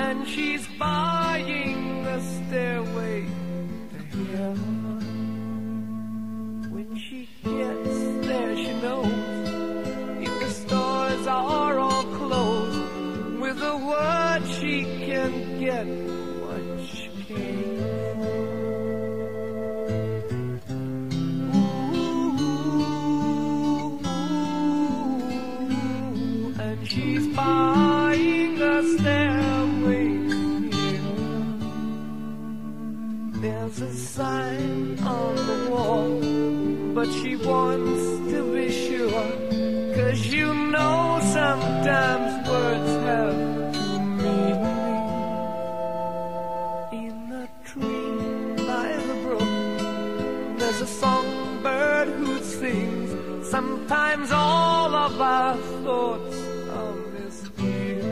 and she's buying a stairway to heaven. When she gets there, she knows if the stores are all closed, with a word she can get what she came for. Ooh, and she's buying a stairway here. There's a sign on the wall, but she wants to be sure, 'cause you know sometimes words have two meanings. In a tree by the brook, there's a songbird who sings. Sometimes all of our thoughts are misgiven.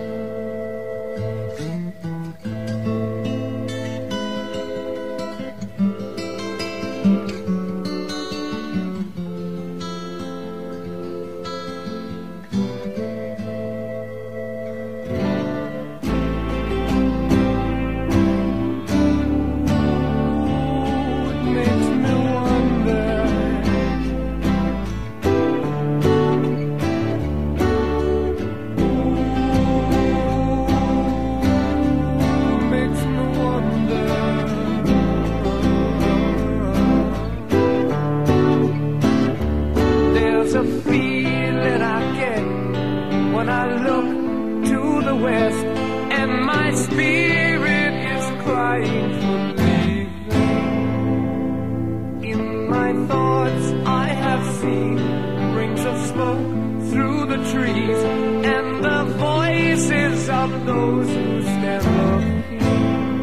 A feeling I get when I look to the west, and my spirit is crying for leaving. In my thoughts I have seen rings of smoke through the trees, and the voices of those who stand up here.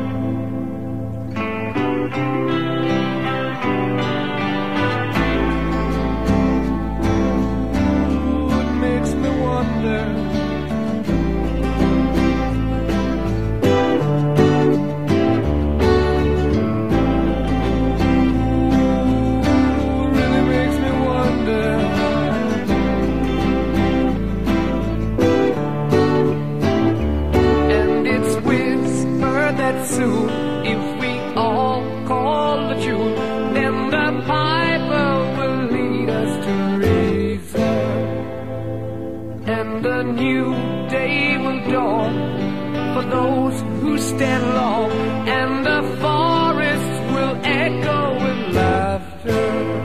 Soon, if we all call the tune, then the piper will lead us to reason, and a new day will dawn for those who stand long, and the forests will echo with laughter.